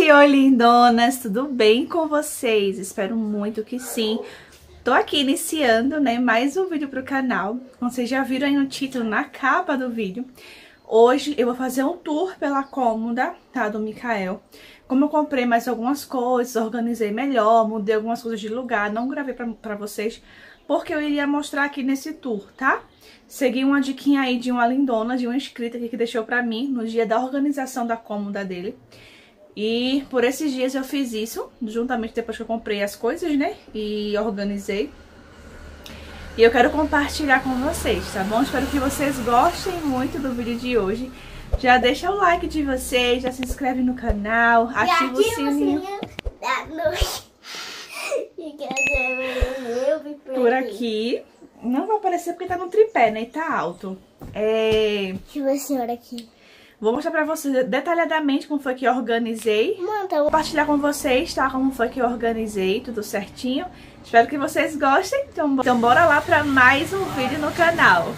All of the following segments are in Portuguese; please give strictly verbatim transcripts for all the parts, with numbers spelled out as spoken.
Gente, oi lindonas, tudo bem com vocês? Espero muito que sim. Tô aqui iniciando, né, mais um vídeo pro canal. Como vocês já viram aí no título, na capa do vídeo, hoje eu vou fazer um tour pela cômoda, tá, do Mikael. Como eu comprei mais algumas coisas, organizei melhor, mudei algumas coisas de lugar, não gravei pra, pra vocês, porque eu iria mostrar aqui nesse tour, tá? Segui uma diquinha aí de uma lindona, de uma inscrita aqui que deixou pra mim no dia da organização da cômoda dele. E por esses dias eu fiz isso, juntamente depois que eu comprei as coisas, né? E organizei. E eu quero compartilhar com vocês, tá bom? Espero que vocês gostem muito do vídeo de hoje. Já deixa o like de vocês, já se inscreve no canal, ativa o sininho. Por aqui. Não vai aparecer porque tá no tripé, né? E tá alto. É... Deixa a senhora aqui. Vou mostrar pra vocês detalhadamente como foi que eu organizei. Mano, tá... Vou compartilhar com vocês, tá? Como foi que eu organizei, tudo certinho. Espero que vocês gostem. Então, então bora lá pra mais um vídeo no canal.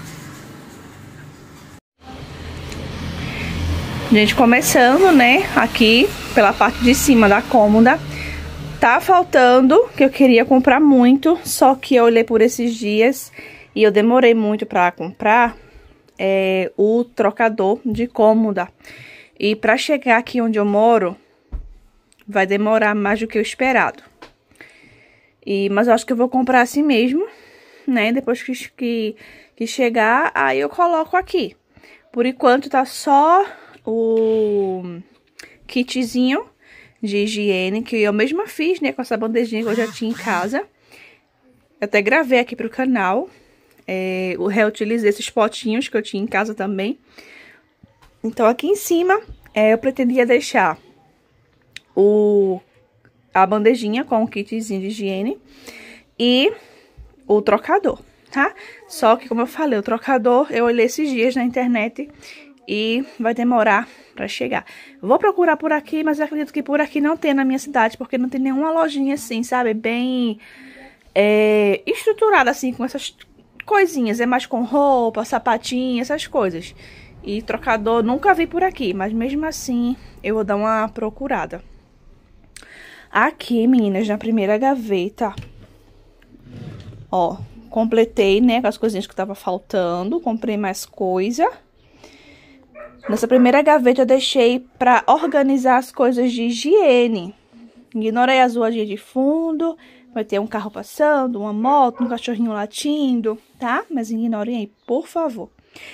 Gente, começando, né? Aqui, pela parte de cima da cômoda. Tá faltando, que eu queria comprar muito, só que eu olhei por esses dias e eu demorei muito pra comprar é, o trocador de cômoda. E pra chegar aqui onde eu moro, vai demorar mais do que o esperado. E, mas eu acho que eu vou comprar assim mesmo, né? Depois que, que, que chegar, aí eu coloco aqui. Por enquanto tá só o kitzinho de higiene, que eu mesma fiz, né, com essa bandejinha que eu já tinha em casa. Eu até gravei aqui pro canal. É, eu reutilizei esses potinhos que eu tinha em casa também. Então, aqui em cima, é, eu pretendia deixar o, a bandejinha com o kitzinho de higiene e o trocador, tá? Só que, como eu falei, o trocador, eu olhei esses dias na internet e vai demorar pra chegar. Vou procurar por aqui, mas eu acredito que por aqui não tem na minha cidade, porque não tem nenhuma lojinha assim, sabe? Bem é, estruturada assim, com essas coisinhas. É mais com roupa, sapatinho, essas coisas. E trocador nunca vi por aqui, mas mesmo assim eu vou dar uma procurada. Aqui, meninas, na primeira gaveta, ó, completei, né, com as coisinhas que tava faltando, comprei mais coisa. Nessa primeira gaveta eu deixei pra organizar as coisas de higiene. Ignorei a zoadinha de fundo. Vai ter um carro passando, uma moto, um cachorrinho latindo, tá? Mas ignorem aí, por favor.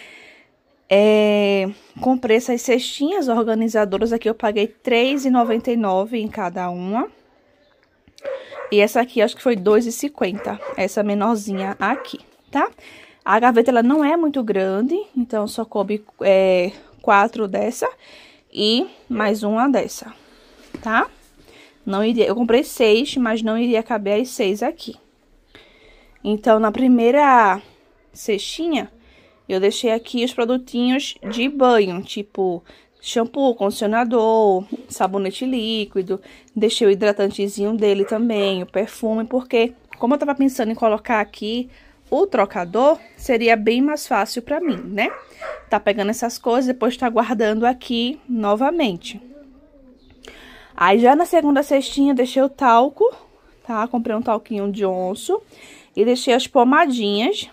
É, comprei essas cestinhas organizadoras aqui. Eu paguei três reais e noventa e nove centavos em cada uma. E essa aqui acho que foi dois reais e cinquenta centavos. Essa menorzinha aqui, tá? A gaveta ela não é muito grande, então só coube... É, quatro dessa e mais uma dessa, tá? Não iria, eu comprei seis, mas não iria caber as seis aqui. Então, na primeira cestinha, eu deixei aqui os produtinhos de banho, tipo shampoo, condicionador, sabonete líquido. Deixei o hidratantezinho dele também, o perfume, porque como eu tava pensando em colocar aqui o trocador, seria bem mais fácil pra mim, né? Tá pegando essas coisas, depois tá guardando aqui novamente. Aí, já na segunda cestinha, deixei o talco, tá? Comprei um talquinho de onço. E deixei as pomadinhas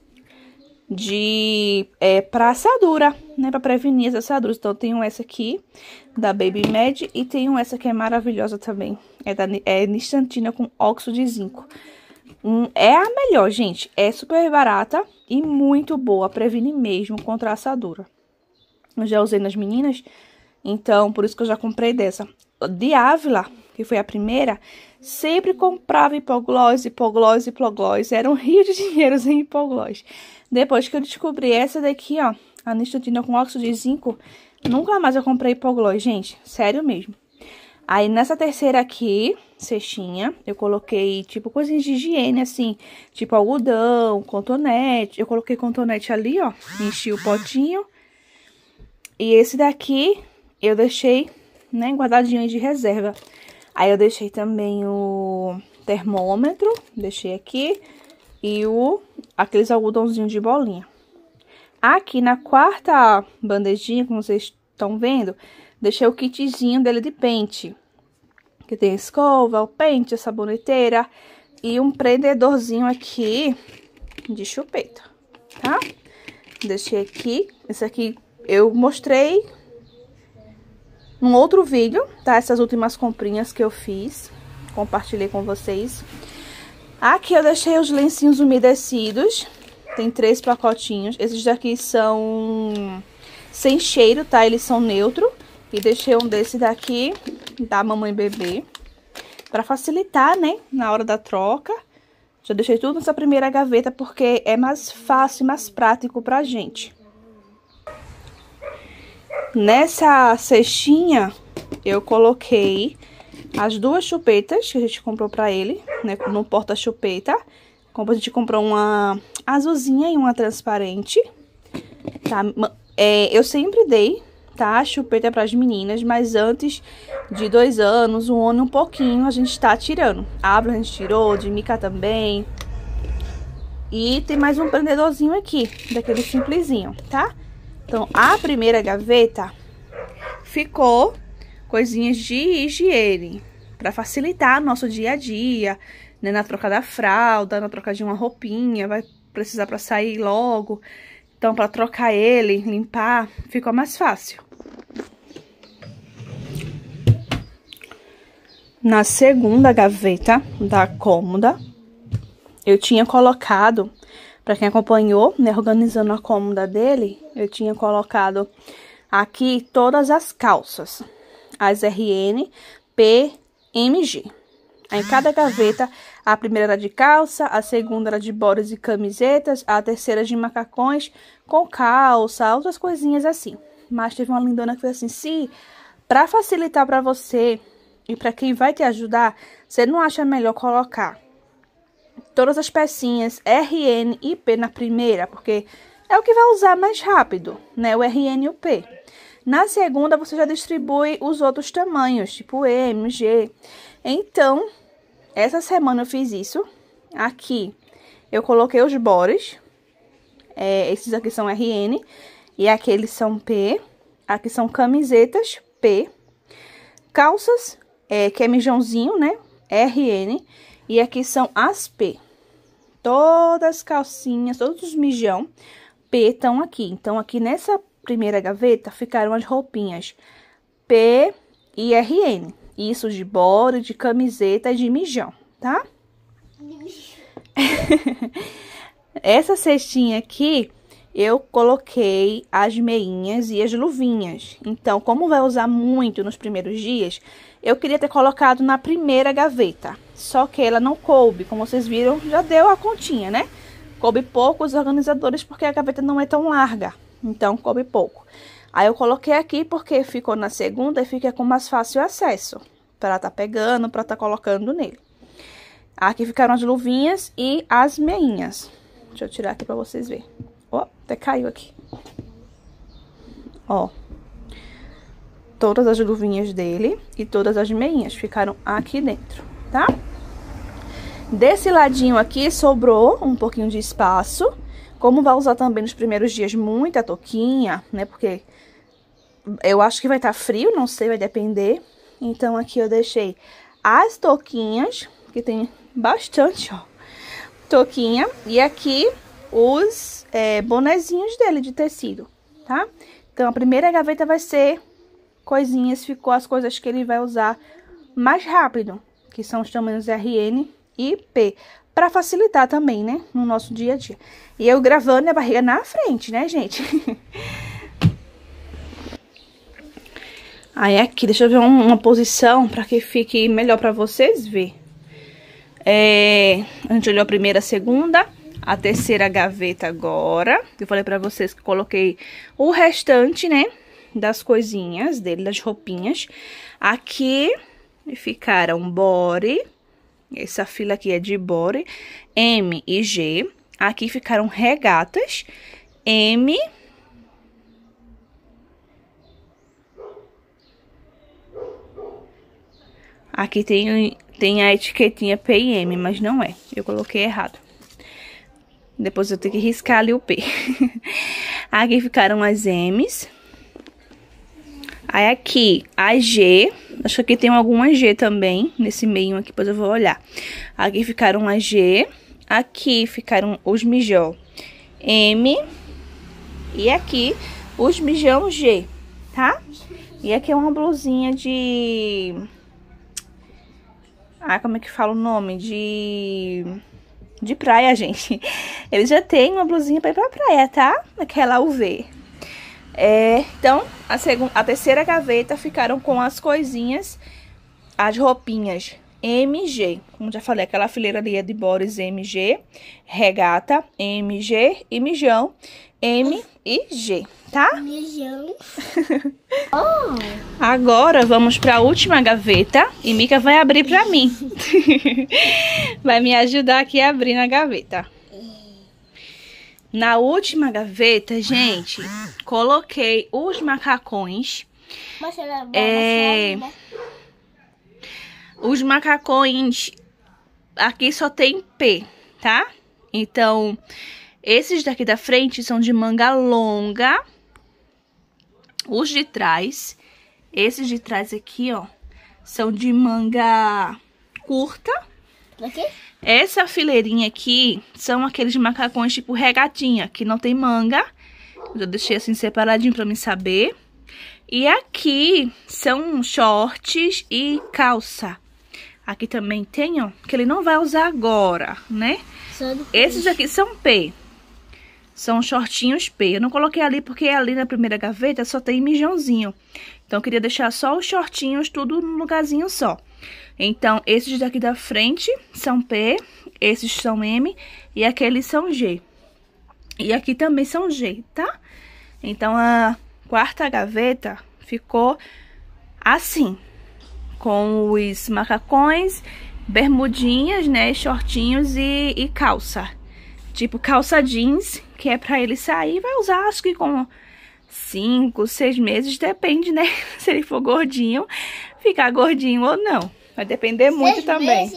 de... É, pra assadura, né? Pra prevenir as assaduras. Então, eu tenho essa aqui, da Baby Med. E tenho essa que é maravilhosa também. É da é Nistantina com óxido de zinco. Hum, é a melhor, gente. É super barata e muito boa. Previne mesmo contra a assadura. Eu já usei nas meninas, então por isso que eu já comprei dessa. De Ávila, que foi a primeira, sempre comprava hipoglós, hipoglós, hipoglós. Era um rio de dinheiro em hipoglós. Depois que eu descobri essa daqui, ó, a Nistantina com óxido de zinco, nunca mais eu comprei hipoglós, gente. Sério mesmo. Aí, nessa terceira aqui, cestinha, eu coloquei, tipo, coisinhas de higiene, assim, tipo algodão, cotonete. Eu coloquei cotonete ali, ó, enchi o potinho. E esse daqui, eu deixei, né, guardadinho aí de reserva. Aí, eu deixei também o termômetro, deixei aqui, e o, aqueles algodãozinhos de bolinha. Aqui, na quarta bandejinha, como vocês estão vendo, deixei o kitzinho dele de pente. que tem a escova, o pente, a saboneteira e um prendedorzinho aqui de chupeta, tá? Deixei aqui. Esse aqui eu mostrei num outro vídeo, tá? Essas últimas comprinhas que eu fiz, compartilhei com vocês. Aqui eu deixei os lencinhos umedecidos. Tem três pacotinhos. Esses daqui são sem cheiro, tá? Eles são neutro. E deixei um desse daqui da mamãe bebê pra facilitar, né? Na hora da troca. Já deixei tudo nessa primeira gaveta porque é mais fácil e mais prático pra gente. Nessa cestinha eu coloquei as duas chupetas que a gente comprou pra ele, né? No porta-chupeta. Como a gente comprou uma azulzinha e uma transparente, tá? É, eu sempre dei, tá? Chupeta pras meninas, mas antes de dois anos, um ano e um pouquinho, a gente tá tirando. A Abra a gente tirou, de Mica também. E tem mais um prendedorzinho aqui, daquele simplesinho, tá? Então, a primeira gaveta ficou coisinhas de higiene, pra facilitar nosso dia a dia, né? Na troca da fralda, na troca de uma roupinha, vai precisar pra sair logo. Então, pra trocar ele, limpar, ficou mais fácil. Na segunda gaveta da cômoda, eu tinha colocado, pra quem acompanhou, né, organizando a cômoda dele, eu tinha colocado aqui todas as calças, as R N, P, M, G. Aí, em cada gaveta, a primeira era de calça, a segunda era de bodies e camisetas, a terceira de macacões com calça, outras coisinhas assim. Mas teve uma lindona que foi assim, se pra facilitar pra você e pra quem vai te ajudar, você não acha melhor colocar todas as pecinhas R N e P na primeira, porque é o que vai usar mais rápido, né? O R N e o P. Na segunda, você já distribui os outros tamanhos, tipo M, G. Então, essa semana eu fiz isso. Aqui, eu coloquei os bodies. É, esses aqui são R N. E aqueles são P. Aqui são camisetas, P. Calças, é, que é mijãozinho, né? R N. E aqui são as P. Todas as calcinhas, todos os mijão P estão aqui. Então, aqui nessa primeira gaveta ficaram as roupinhas P e R N. Isso de body, de camiseta e de mijão, tá? Essa cestinha aqui, eu coloquei as meinhas e as luvinhas. Então, como vai usar muito nos primeiros dias, eu queria ter colocado na primeira gaveta. Só que ela não coube, como vocês viram, já deu a continha, né? Coube pouco os organizadores porque a gaveta não é tão larga. Então, coube pouco. Aí, eu coloquei aqui porque ficou na segunda e fica com mais fácil acesso. Pra tá pegando, pra tá colocando nele. Aqui ficaram as luvinhas e as meinhas. Deixa eu tirar aqui pra vocês verem. Ó, até caiu aqui. Ó. Todas as luvinhas dele e todas as meinhas ficaram aqui dentro, tá? Desse ladinho aqui sobrou um pouquinho de espaço. Como vai usar também nos primeiros dias muita touquinha, né? Porque eu acho que vai estar frio, não sei, vai depender. Então, aqui eu deixei as touquinhas, que tem bastante, ó, touquinha. E aqui os é, bonezinhos dele de tecido, tá? Então, a primeira gaveta vai ser coisinhas, ficou as coisas que ele vai usar mais rápido, que são os tamanhos R N e P, pra facilitar também, né, no nosso dia a dia. E eu gravando a barriga na frente, né, gente? Aí, aqui, deixa eu ver uma, uma posição pra que fique melhor pra vocês verem. É, a gente olhou a primeira, a segunda, a terceira gaveta agora. Eu falei pra vocês que coloquei o restante, né, das coisinhas dele, das roupinhas. Aqui ficaram body, essa fila aqui é de body, M e G. Aqui ficaram regatas, M... Aqui tem, tem a etiquetinha P e M, mas não é. Eu coloquei errado. Depois eu tenho que riscar ali o P. Aqui ficaram as M's. Aí aqui, a G, Acho que aqui tem alguma G também, nesse meio aqui, depois eu vou olhar. Aqui ficaram as G, aqui ficaram os mijão M e aqui os mijão G, tá? E aqui é uma blusinha de... Ah, como é que fala o nome? De... De praia, gente. Ele já tem uma blusinha pra ir pra praia, tá? Aquela U V. É, então, a, segunda, a terceira gaveta ficaram com as coisinhas, as roupinhas M G. Como já falei, aquela fileira ali é de Boris M G, regata M G e mijão M e G, tá? Mijão. Oh. Agora vamos para a última gaveta e Mica vai abrir para mim. Vai me ajudar aqui a abrir na gaveta. Na última gaveta, gente, coloquei os macacões. É, os macacões aqui só tem P, tá? Então, esses daqui da frente são de manga longa. Os de trás, esses de trás aqui, ó, são de manga curta. Aqui? Essa fileirinha aqui são aqueles macacões tipo regatinha, que não tem manga. Eu deixei assim separadinho pra mim saber. E aqui são shorts e calça. Aqui também tem, ó, que ele não vai usar agora, né? Esses aqui são P. São shortinhos P. Eu não coloquei ali porque ali na primeira gaveta só tem mijãozinho. Então eu queria deixar só os shortinhos tudo num lugarzinho só. Então, esses daqui da frente são P, esses são M e aqueles são G. E aqui também são G, tá? Então, a quarta gaveta ficou assim, com os macacões, bermudinhas, né, shortinhos e, e calça. Tipo calça jeans, que é pra ele sair, vai usar acho que com cinco, seis meses, depende, né? Se ele for gordinho, ficar gordinho ou não. Vai depender muito também.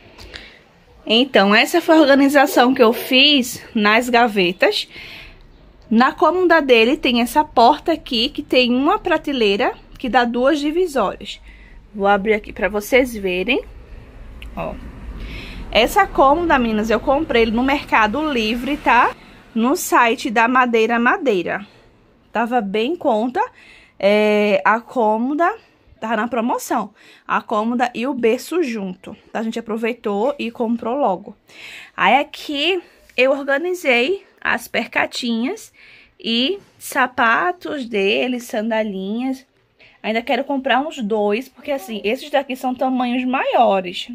Então, essa foi a organização que eu fiz nas gavetas. Na cômoda dele tem essa porta aqui, que tem uma prateleira que dá duas divisórias. Vou abrir aqui pra vocês verem. Ó. Essa cômoda, meninas, eu comprei no Mercado Livre, tá? No site da Madeira Madeira. Tava bem em conta. É, a cômoda... Tava na promoção, a cômoda e o berço junto. A gente aproveitou e comprou logo. Aí aqui eu organizei as percatinhas e sapatos dele, sandalinhas. Ainda quero comprar uns dois, porque assim, esses daqui são tamanhos maiores.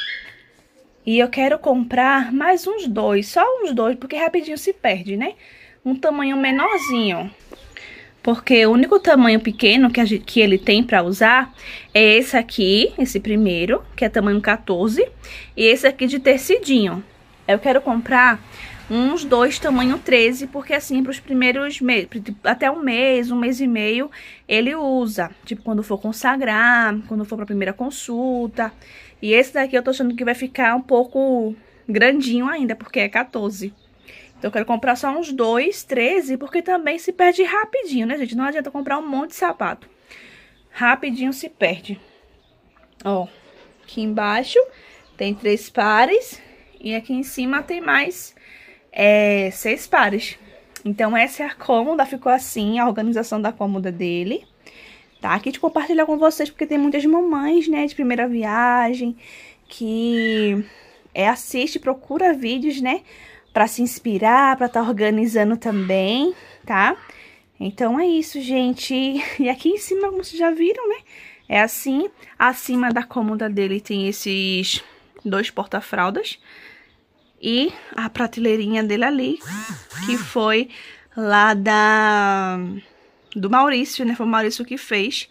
E eu quero comprar mais uns dois, só uns dois, porque rapidinho se perde, né? Um tamanho menorzinho. Porque o único tamanho pequeno que, a gente, que ele tem pra usar é esse aqui, esse primeiro, que é tamanho quatorze. E esse aqui de tecidinho. Eu quero comprar uns dois tamanho treze, porque assim, pros primeiros meses, até um mês, um mês e meio, ele usa. Tipo, quando for consagrar, quando for pra primeira consulta. E esse daqui eu tô achando que vai ficar um pouco grandinho ainda, porque é quatorze. Então, eu quero comprar só uns dois, treze, porque também se perde rapidinho, né, gente? Não adianta comprar um monte de sapato. Rapidinho se perde. Ó, aqui embaixo tem três pares e aqui em cima tem mais é, seis pares. Então, essa é a cômoda, ficou assim, a organização da cômoda dele. Tá? Aqui de compartilhar com vocês, porque tem muitas mamães, né, de primeira viagem, que é, assiste, procura vídeos, né, pra se inspirar, pra tá organizando também, tá? Então é isso, gente. E aqui em cima, como vocês já viram, né? É assim. Acima da cômoda dele tem esses dois porta-fraldas. E a prateleirinha dele ali, que foi lá da... do Maurício, né? Foi o Maurício que fez.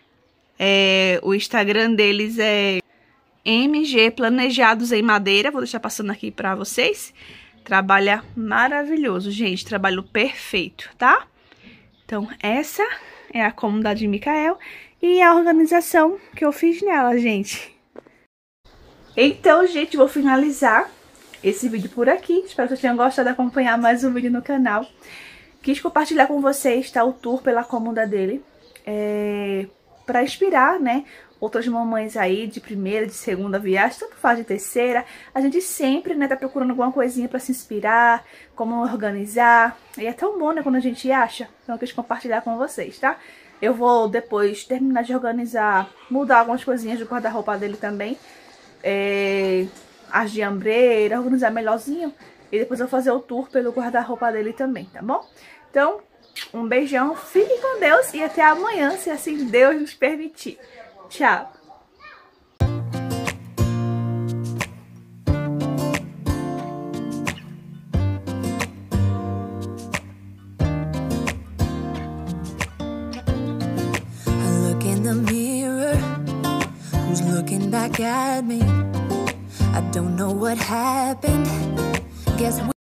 É, o Instagram deles é M G Planejados em Madeira. Vou deixar passando aqui pra vocês. Trabalha maravilhoso, gente. Trabalho perfeito, tá? Então, essa é a cômoda de Micael e a organização que eu fiz nela, gente. Então, gente, vou finalizar esse vídeo por aqui. Espero que vocês tenham gostado de acompanhar mais um vídeo no canal. Quis compartilhar com vocês, tá? O tour pela cômoda dele. É... Pra inspirar, né? outras mamães aí de primeira, de segunda viagem, tanto faz de terceira. A gente sempre, né, tá procurando alguma coisinha pra se inspirar, como organizar. E é tão bom, né, quando a gente acha. Então eu quis compartilhar com vocês, tá? Eu vou depois terminar de organizar, mudar algumas coisinhas do guarda-roupa dele também. É, as de ombreira, organizar melhorzinho. E depois eu vou fazer o tour pelo guarda-roupa dele também, tá bom? Então, um beijão, fiquem com Deus e até amanhã, se assim Deus nos permitir. Tchau! I look in the mirror, who's looking back at me? I don't know what happened. Guess we